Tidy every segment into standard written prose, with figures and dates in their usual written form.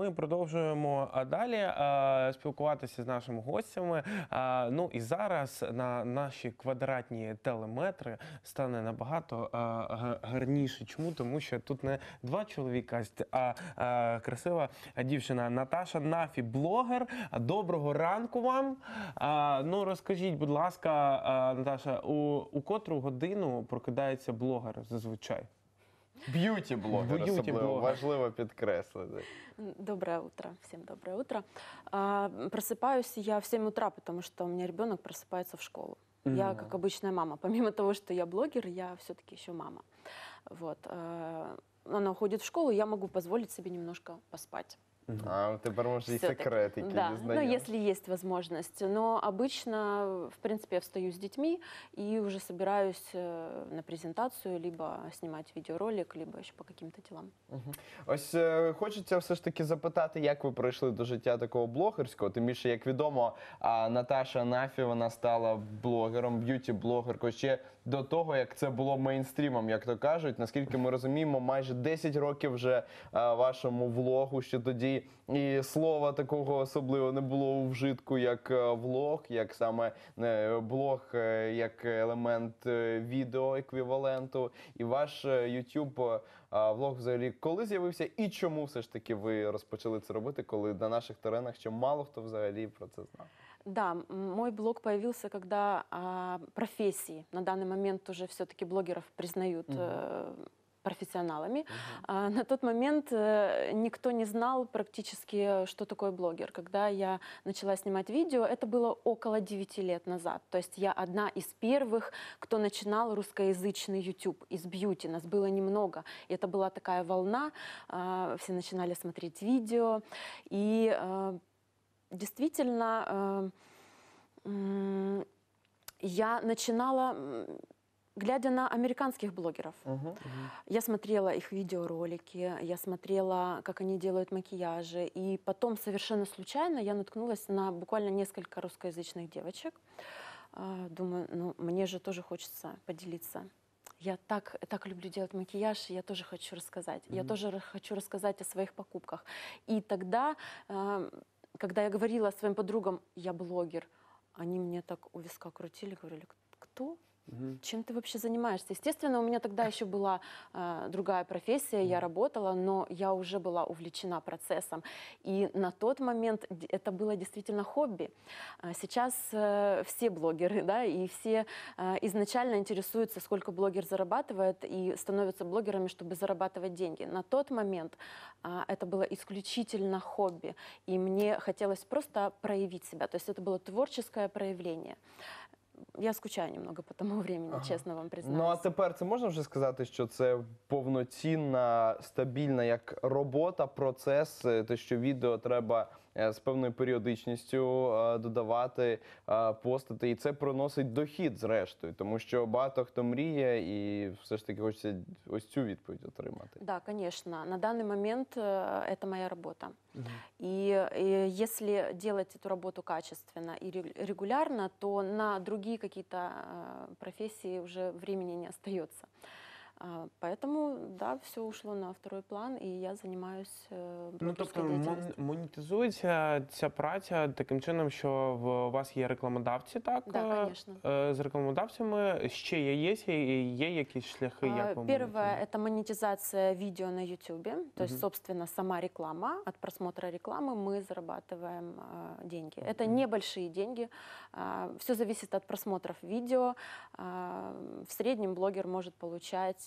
ми продовжуємо далі спілкуватися з нашими гостями. Ну і зараз на наші квадратні телеметри стане набагато гарніше. Чому? Тому що тут не два чоловіка, а красива дівчина Наташа Нафі, блогер. Доброго ранку вам. Ну розкажіть, будь ласка, Наташа, у котру годину прокидається блогер зазвичай? Б'юті-блогер, особливо важливо підкреслити. Доброе утро, всем доброе утро. Просыпаюсь я в 7 утра, потому что у меня ребенок просыпается в школу. Я, как обычная мама, помимо того, что я блогер, я все-таки еще мама. Вот. Она уходит в школу, я могу позволить себе немножко поспать. А тепер може і секрет, який да, не знаємо. ну, если есть возможность. Но обычно, в принципе, я встаю с детьми и уже собираюсь на презентацию, либо снимать видеоролик, либо еще по каким-то делам. Ось хочеться все ж таки запитати, як ви прийшли до життя такого блогерського. Тим більше, як відомо, Наташа Нафі, вона стала блогером, б'юті-блогеркою ще до того, як це було мейнстрімом, як то кажуть. Наскільки ми розуміємо, майже 10 років вже вашому влогу, що тоді і слова такого особливо не було у вжитку, як влог, як саме блог, як елемент відео-еквіваленту. І ваш YouTube влог взагалі коли з'явився і чому все ж таки ви розпочали це робити, коли на наших теренах ще мало хто взагалі про це знав? Да, мой блог появился, когда профессии, на данный момент уже все-таки блогеров признают профессионалами. На тот момент никто не знал практически, что такое блогер. Когда я начала снимать видео, это было около 9 лет назад. То есть я одна из первых, кто начинал русскоязычный YouTube из бьюти. Нас было немного. И это была такая волна. Все начинали смотреть видео. И действительно, я начинала, глядя на американских блогеров. Я смотрела их видеоролики, я смотрела, как они делают макияжи. И потом совершенно случайно я наткнулась на буквально несколько русскоязычных девочек. Думаю, ну мне же тоже хочется поделиться. Я так люблю делать макияж, я тоже хочу рассказать. Я тоже хочу рассказать о своих покупках. И тогда, когда я говорила своим подругам, я блогер, они мне так у виска крутили, говорили, кто? Чем ты вообще занимаешься? Естественно, у меня тогда еще была другая профессия, я работала, но я уже была увлечена процессом. И на тот момент это было действительно хобби. Сейчас все блогеры, да, и все изначально интересуются, сколько блогер зарабатывает, и становятся блогерами, чтобы зарабатывать деньги. На тот момент это было исключительно хобби, и мне хотелось просто проявить себя. То есть это было творческое проявление. Я скучаю немного по тому времени, чесно вам признаюсь. Ну а тепер це можна вже сказати, що це повноцінна, стабільна як робота, процес, те, що відео треба з певною періодичністю додавати, постити, і це приносить дохід зрештою, тому що багато хто мріє і все ж таки хочеться ось цю відповідь отримати. Да, конечно. На данный момент это моя работа. И если делать эту работу качественно и регулярно, то на другие какие-то профессии уже времени не остается. Поэтому, да, все ушло на второй план, и я занимаюсь блогерской деятельностью. Монетизується ця праця таким чином, що у вас є рекламодавці, так? Да, конечно. З рекламодавцями ще є якісь шляхи, як ви Первое – это монетизация видео на YouTube, то есть, собственно, сама реклама. От просмотра рекламы мы зарабатываем деньги. Это небольшие деньги, все зависит от просмотров видео. В среднем блогер может получать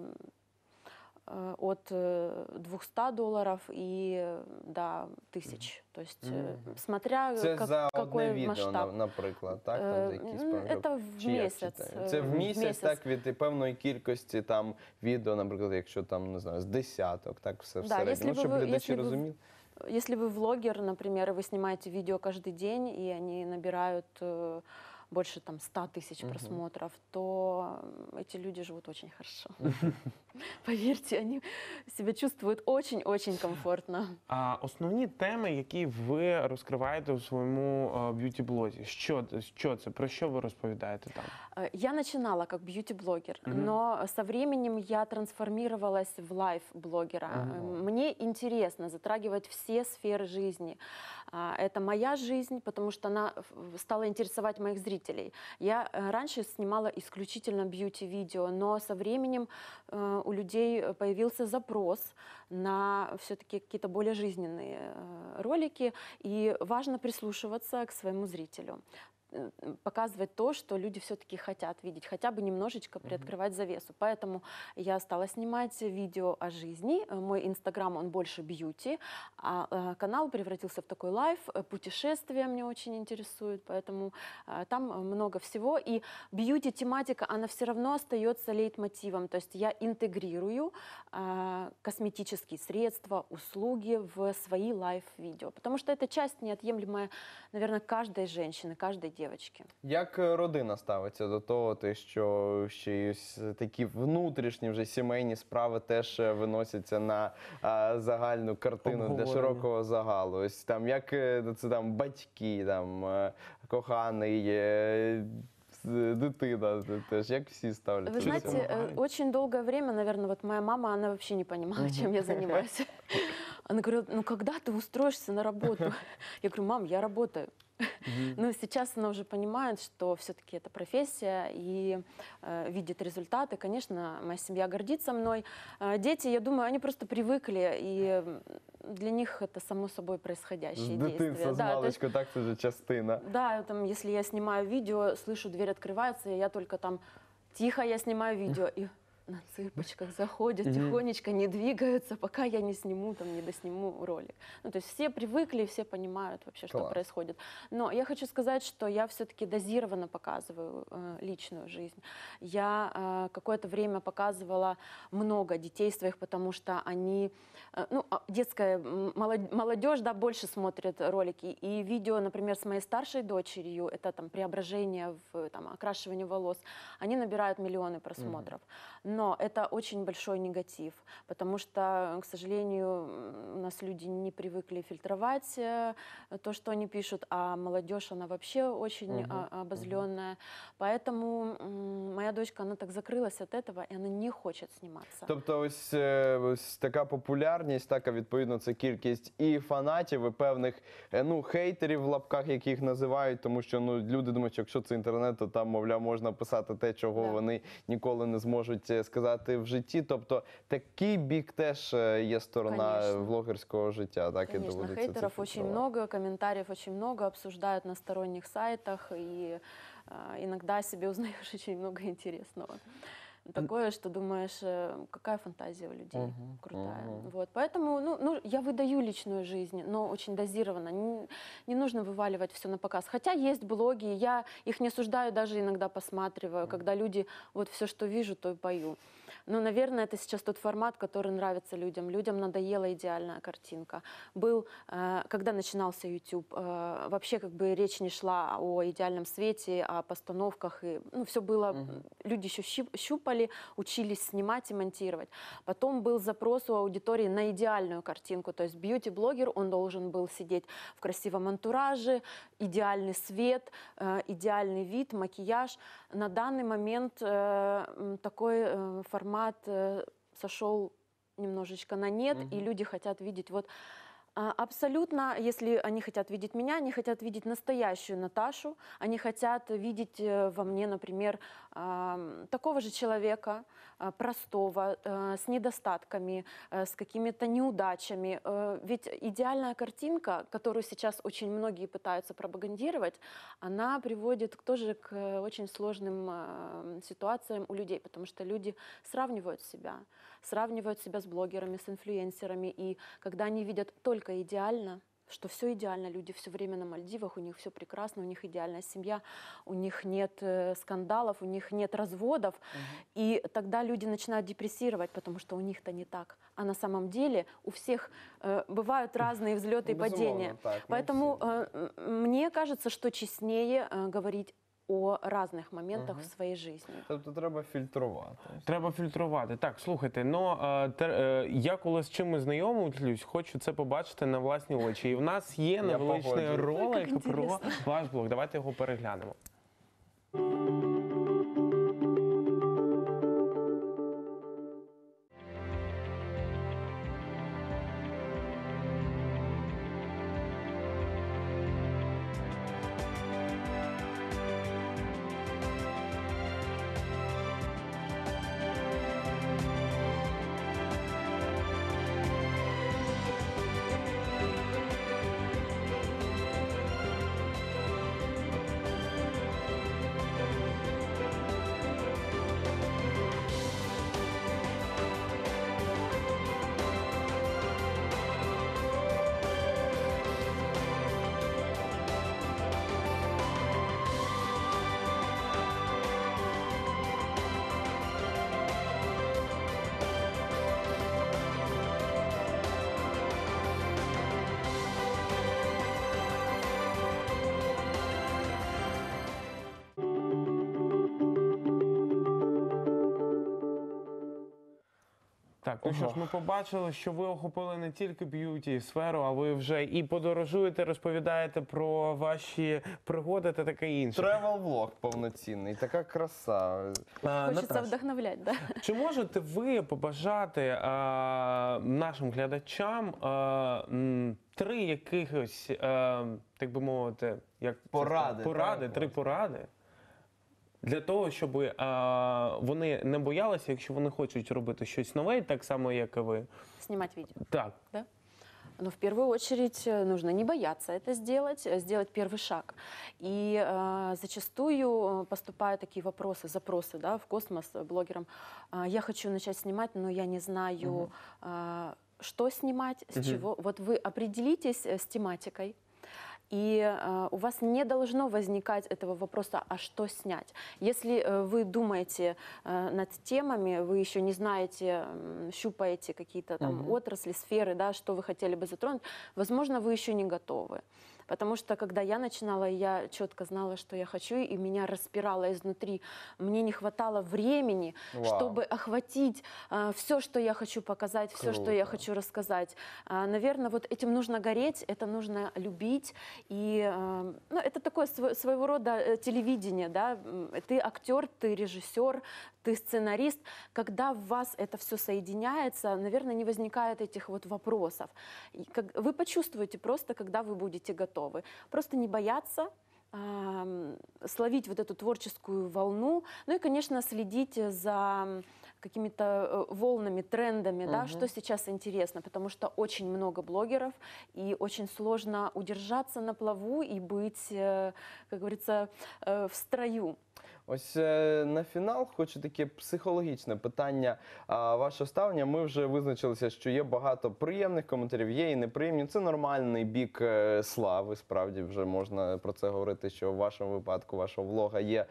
от $200 и до 1000. То есть, смотря це за какой одне відео, масштаб. наприклад, так? Там за якийсь проміжок? Це в Чи як місяць. читаю? Це в місяць, так, від певної кількості там відео, наприклад, якщо там, не знаю, з десяток, так, все в середньому, щоб глядачі розуміли. Если вы влогер, например, и вы снимаете видео каждый день, и они набирают больше там 100 тысяч просмотров, то эти люди живут очень хорошо. Поверьте, они себя чувствуют очень-очень комфортно. А основні теми, які ви розкриваєте у своєму б'юті-блозі, що це? Про що ви розповідаєте там? Я начинала как бьюти-блогер, но со временем я трансформировалась в лайф-блогера. Мне интересно затрагивать все сферы жизни. Это моя жизнь, потому что она стала интересовать моих зрителей. Я раньше снимала исключительно бьюти-видео, но со временем у людей появился запрос на все-таки какие-то более жизненные ролики, и важно прислушиваться к своему зрителю, показывать то, что люди все-таки хотят видеть, хотя бы немножечко приоткрывать завесу. Поэтому я стала снимать видео о жизни. Мой инстаграм, он больше бьюти, а канал превратился в такой лайф. Путешествия меня очень интересуют, поэтому там много всего. И бьюти-тематика, она все равно остается лейтмотивом. То есть я интегрирую косметические средства, услуги в свои лайф-видео, потому что это часть неотъемлемая, наверное, каждой женщины, каждой девочки. Як родина ставиться до того, що ще й такі внутрішні вже сімейні справи теж виносяться на загальну картину для Обговорення. широкого загалу? Ось там як це там батьки, там коханий, дитина теж, як всі ставляться? Вы до цього? знаете, очень долгое время, наверное, вот моя мама, она вообще не понимала, чем я занимаюсь. Она говорила, ну когда ты устроишься на работу? Я говорю, мам, я работаю. Но сейчас она уже понимает, что все-таки это профессия и видит результаты. Конечно, моя семья гордится мной. Дети, я думаю, они просто привыкли, и для них это само собой З происходящие дитинства, действия. з Да, то есть, маличку, так це вже частина. да, там, если я снимаю видео, слышу, дверь открывается, и я только там тихо, я снимаю видео, и на цыпочках заходят, тихонечко не двигаются, пока я не сниму, там, не досниму ролик. Ну, то есть все привыкли, все понимают вообще, что Класс. происходит. Но я хочу сказать, что я все-таки дозированно показываю личную жизнь. Я какое-то время показывала много детей своих, потому что они, детская молодежь, да, больше смотрит ролики. И видео, например, с моей старшей дочерью, это там преображение, там, окрашивание волос, они набирают миллионы просмотров. Но это очень большой негатив, потому что, к сожалению, у нас люди не привыкли фильтровать то, что они пишут, а молодежь, она вообще очень обозленная. Поэтому моя дочка, она так закрылась от этого, и она не хочет сниматься. Тобто ось така популярність, така відповідно це кількість і фанатів, і певних хейтерів в лапках, яких називають, тому що люди думають, що якщо це інтернет, то там, мовляв, можна писати те, чого Да. вони ніколи не зможуть сказати в житті. Тобто такий бік теж є сторона Конечно. блогерського життя, так і Конечно, доводиться хейтеров це очень фільтрувати. много, комментариев очень много, обсуждают на сторонних сайтах, и иногда о себе узнаешь очень много интересного. Такое, что думаешь, какая фантазия у людей крутая. Вот, поэтому я выдаю личную жизнь, но очень дозированно. Не нужно вываливать все на показ. Хотя есть блоги, я их не осуждаю, даже иногда посматриваю, когда люди, вот все, что вижу, то и пою. Но, наверное, это сейчас тот формат, который нравится людям. Людям надоела идеальная картинка. Когда начинался YouTube, вообще как бы речь не шла о идеальном свете, о постановках. Все было, люди еще щупали, учились снимать и монтировать. Потом был запрос у аудитории на идеальную картинку. То есть бьюти-блогер, он должен был сидеть в красивом антураже, идеальный свет, идеальный вид, макияж. На данный момент такой формат сошел немножечко на нет, и люди хотят видеть абсолютно, если они хотят видеть меня, они хотят видеть настоящую Наташу, они хотят видеть во мне, например, такого же человека, простого, с недостатками, с какими-то неудачами. Ведь идеальная картинка, которую сейчас очень многие пытаются пропагандировать, она приводит тоже к очень сложным ситуациям у людей, потому что люди сравнивают себя с блогерами, с инфлюенсерами, и когда они видят только идеально, что все идеально, люди все время на Мальдивах, у них все прекрасно, у них идеальная семья, у них нет скандалов, у них нет разводов, и тогда люди начинают депрессировать, потому что у них-то не так. А на самом деле у всех бывают разные взлеты и падения. Так, Поэтому мне кажется, что честнее говорить о разных моментах в своей жизни. Тобто треба фільтрувати. Треба фільтрувати. Так, слухайте, я коли з чимось знайомлюсь, хочу це побачити на власні очі. І в нас є невеличкий погоджуюсь. ролик Як про інтересно. ваш блог. Давайте його переглянемо. Так, ну що ж, ми побачили, що ви охопили не тільки б'юті-сферу, а ви вже і подорожуєте, розповідаєте про ваші пригоди та таке інше. Тревел-влог повноцінний, така краса. Хочется Наташ, вдохновлять, да? чи можете ви побажати нашим глядачам три якихось, так би мовити, як це Поради, поради, так, три поради? Для того, щоб вони не боялися, якщо вони хочуть робити щось нове, так само, як і ви. Снимать видео. Так. Да? Но в первую очередь нужно не бояться это сделать первый шаг. И зачастую поступают такие вопросы, запросы, да, в космос блогерам. Я хочу начать снимать, но я не знаю, что снимать, с чего. Вот вы определитесь с тематикой. И у вас не должно возникать этого вопроса, а что снять. Если вы думаете над темами, вы еще не знаете, щупаете какие-то там отрасли, сферы, да, что вы хотели бы затронуть, возможно, вы еще не готовы. Потому что, когда я начинала, я четко знала, что я хочу, и меня распирало изнутри. Мне не хватало времени, чтобы охватить все, что я хочу показать, все, что я хочу рассказать. Наверное, вот этим нужно гореть, это нужно любить. И это такое своего рода телевидение. Да? Ты актер, ты режиссер, ты сценарист. Когда в вас это все соединяется, наверное, не возникает этих вот вопросов. Вы почувствуете просто, когда вы будете готовы. Просто не бояться, словить вот эту творческую волну. Ну и, конечно, следить за какими-то волнами, трендами, да, что сейчас интересно, потому что очень много блогеров, и очень сложно удержаться на плаву и быть, как говорится, в строю. Ось на фінал хочу таке психологічне питання вашого ставлення. Ми вже визначилися, що є багато приємних коментарів, є і неприємні. Це нормальний бік слави, справді вже можна про це говорити, що в вашому випадку вашого влога є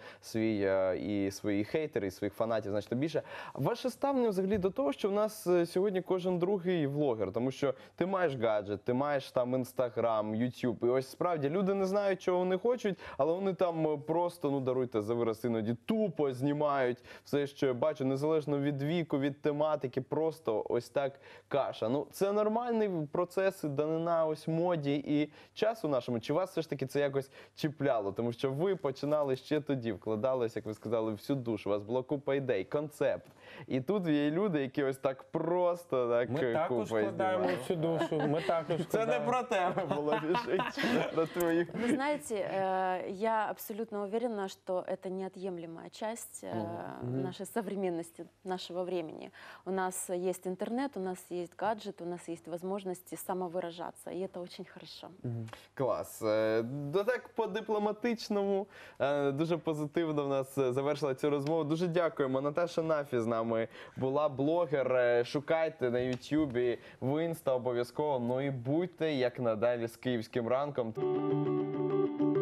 і свої хейтери, і своїх фанатів значно більше. Ваше ставлення взагалі до того, що в нас сьогодні кожен другий влогер, тому що ти маєш гаджет, ти маєш там Інстаграм, Ютуб, і ось справді люди не знають, чого вони хочуть, але вони там просто, ну даруйте за вираз, іноді тупо знімають все, що я бачу, незалежно від віку, від тематики, просто ось так каша. Ну, це нормальний процес, данина ось моді і часу нашому. Чи вас все ж таки це якось чіпляло? Тому що ви починали ще тоді, вкладались, як ви сказали, всю душу, у вас була купа ідей, концепт. І тут є люди, які ось так просто так Ми також купа вкладаємо знімають. всю душу, ми також Це не вкладаємо. про тебе було більше, про твоїх. Вы знаете, я абсолютно уверена, что это неотъемлемая часть нашей современности, нашего времени. У нас есть интернет, у нас есть гаджет, у нас есть возможности самовыражаться, и это очень хорошо. Клас. Так по-дипломатичному, дуже позитивно в нас завершила цю розмову. Дуже дякуємо. Наташа Нафі з нами була, блогер. Шукайте на Ютубі, в Інста обов'язково. Ну і будьте, як надалі, з Київським ранком.